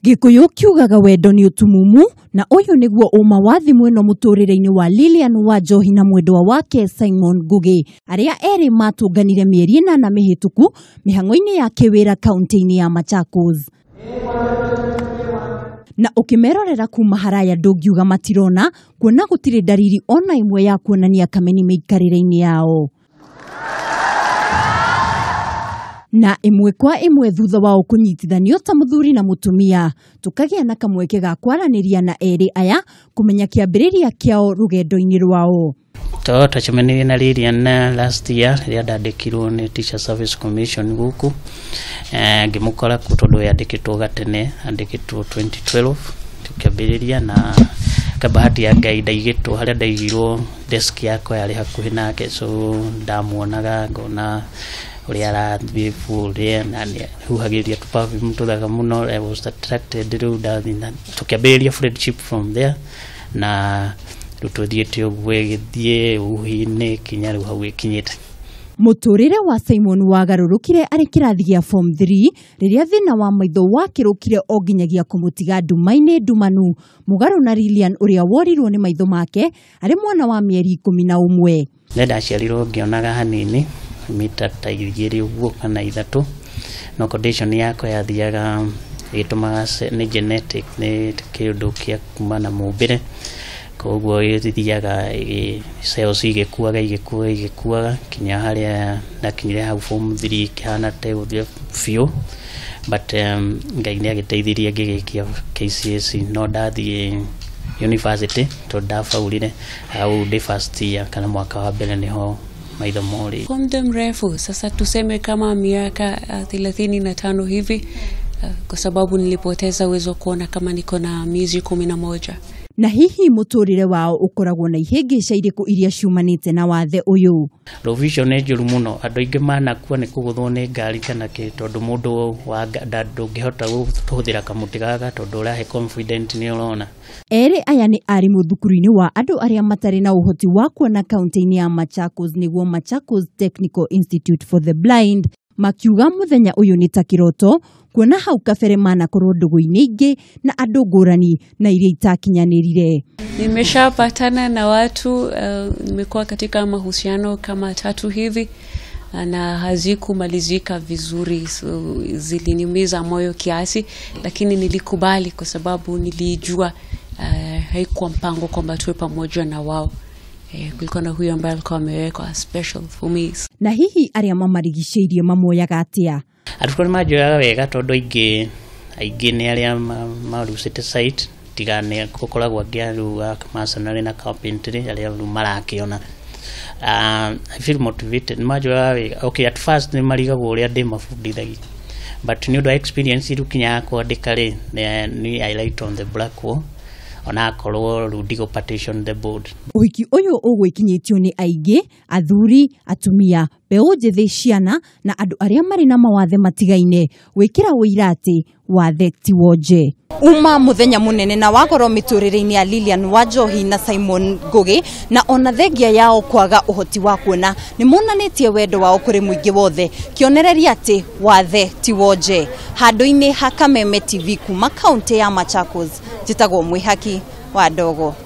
Gikuyu kiugaga wendo ni utumumu na uyu niguo uma wa thimu ino muturire-ini wa Lilian wa Njohi na mwendwa wake Simon Ngugi aria eri matunganire mieri 8 mihituku mihango-ini ya kiwira kaunti-ini ya Machakos. Na ukimerorera kuma haraya ndungiuga matirona kuona gutire dariri ona imwe ya kuonania kameni meikarire-ini yao. Na imwe kwa imwe thutha wao kunyitithanio ta muthuri na mutumia tukagia na kamweke ga kwaraniria na eri aya kumenya kiambiriria kiao rugendo-ini rwao. Twacemanirie na riria na last year riria ndandikirwo ni Teacher Service Commission guku ngimukora kutondu yandikitwo gatene andikitwo 2012 tukiambiriria na kabahati ya Ngai ndaigitwo haria ndaigirwo desk yakwa yari hakuhi nake so ndamuonaga ngona uria arathie furia na huhagiria tupavi mtuthaga muno. I was attracted to that tukiambiriria friendship from there na tututhiete ogwe githie uhine kinya riu hau ikinyite. Muturire wa Simon wagarurukire ari kirathi gia form 3 riria thina wa maitho wakirukire o ginyagia kumutiga ndumaini ndumanu mugaru na Lilian uria worirwo ni maitho make ari mwana wa mieri 11. Nenda ciarirwo ngionaga hanini mita ta 2 uguo kana 3 no condition yako yathiaga gitumaga ni genetic ni kindu kia kumana mumbire koguo yithiaga cells igikuaga kinya haria ndakinyire hau form 3 kana te uthio fio but Ngai ni agiteithirie ngigikia KCSE no ndathie university to ndafaulire au the first year kana mwaka wa mbere niho maitho mori. Kwa muda mrefu sasa tuseme kama miaka 35 hivi kwa sababu nilipoteza uwezo kuona kama niko na miezi 11. Na hihi muturire wao ukoragwo na ihingica iriku iria ciumanite na wathe uyu. Provision ni njuru muno andu aingi manakua ni kuguthwo ni ngari kana ki tondu mundu wa ndungihota guthira kamuti gaga tondu urahe confident ni urona. Eri aya ni ari muthukuru-ini wa andu aria matari na uhoti wa kuona kaunti-ini ya Machakos niguo Machakos Technical Institute for the Blind makiuga muthenya uyu ni ta kiroto kuona hau kabere manakorwo ndugu-ini ingi na andu ngurani na iria itakinyanirire. Nimeshapatana na watu nimekuwa katika mahusiano kama 3 hivi na hazikumalizika vizuri, so ziliniumiza moyo kiasi, lakini nilikubali kwa sababu nilijua haikuwa mpango kwamba tuwe pamoja na wao. Kulikuwa na huyo ambaye alikuwa amewekwa special for me. Na hihi aria mamarigicĩirie mamoyaga atia? Arukoni majoyaga wega tondu aingi ni aria marucite site tigane gukoragwo ngiaru wa masonary na carpentry aria marakiona. I feel motivated majoyaga wega. Okay, at first ni marigagwo uria ndi mafundithagia but ni undu experience irukinya kwandika ri ni highlight on the black wall ona akorwo rudigo partition the board. Uhiki uyu ugwikinyitio ni aingi athuri atumia beũ njithi ciana na andu aria mari na mawathe matigaine wikira wira ati wathe ti wonje. Uma muthenya munene na wagoro miturire-ini ya Lilian wa Njohi na Simon Ngugi na ona thengia yao kwaga uhoti wa kuona ni monanitie wendo wao kuri muingi wothe kionereria ati wathe ti wonje. Handu-ini ha Kameme TV kuma kaunti ya Machakos, jitagwo Mwihaki wa Ndogo.